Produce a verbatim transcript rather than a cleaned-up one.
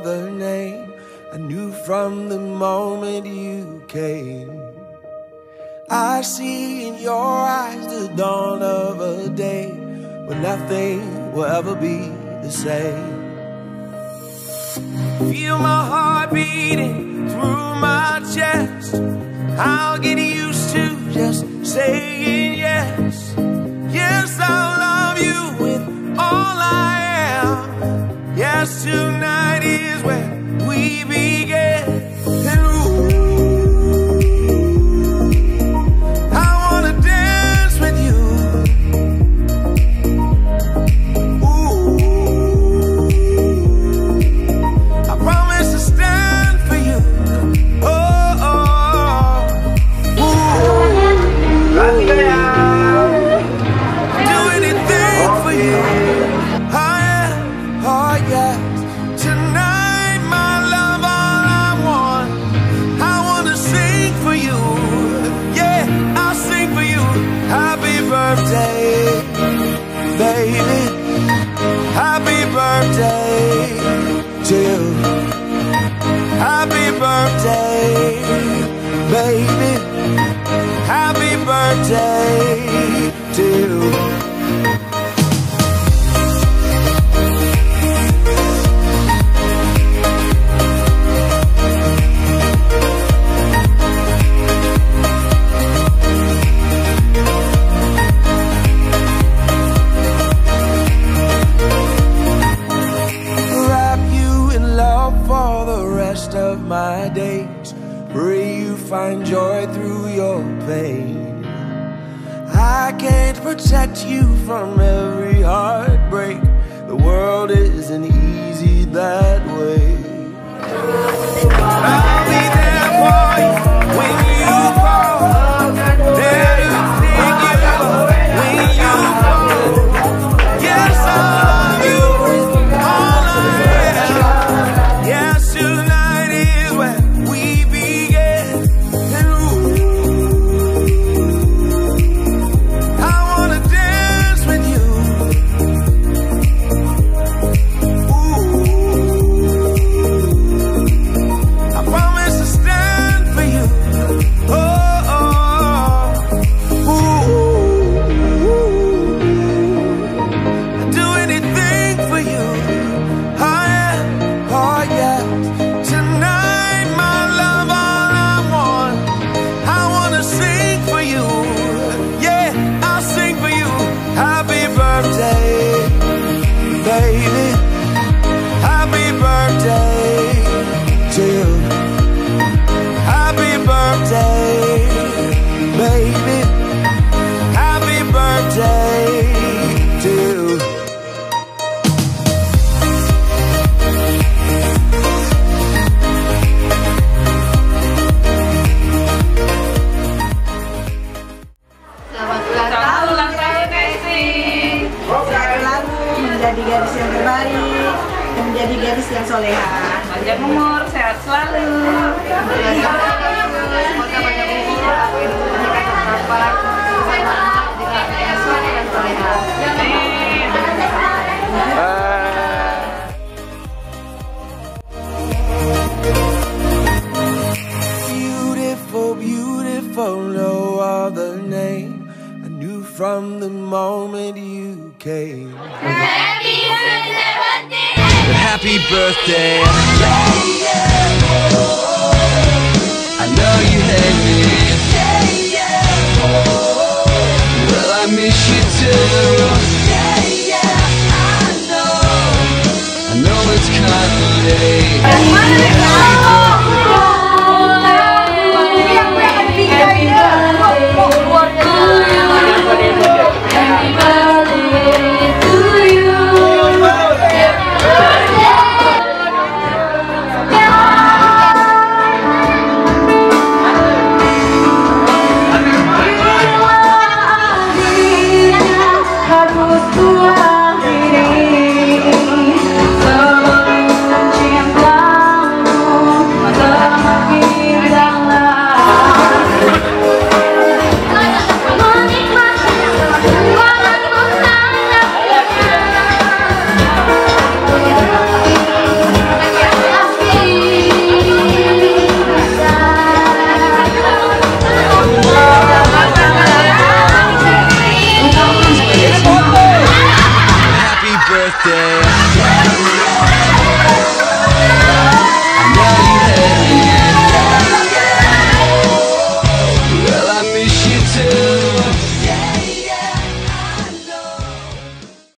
other name. I knew from the moment you came. I see in your eyes the dawn of a day when nothing will ever be the same. Feel my heart beating through my chest. I'll get used to just saying yes. Yes, I'll love you with all I am. Yes, tonight is where we begin. And ooh, I wanna dance with you. Ooh, I promise to stand for you. Oh, oh, ooh, do anything for you. Oh yeah, oh yeah. Tonight, my love, all I want, I wanna sing for you. Yeah, I'll sing for you. Happy birthday, baby. Happy birthday to you. Happy birthday, baby. Happy birthday to you. Of my days, pray you find joy through your pain. I can't protect you from every heartbreak. The world isn't easy that way. I'll be there for you when you fall. There to pick you up when you fall. Yes, I love you with all I am. Yes, tonight where we begin. And ooh, I wanna dance with you. Ooh, I promise to stand for you. Oh, oh, ooh, I'd do anything for you. Oh yeah, oh yeah. Tonight, my love, all I want, I wanna sing for you. Yeah, I'll sing for you. Happy birthday, baby. Happy birthday to you. Happy birthday, baby. Happy birthday to you. Menjadi gadis yang terbaik, menjadi gadis yang soleha, panjang umur, sehat selalu. Semoga banyak umur, aku ini menikah para dengan suami dan soleha. Beautiful, beautiful, no other name. I knew from the moment you came. Happy birthday! Happy birthday! I know you hate me. Well, I miss you too. I know it's kind of late.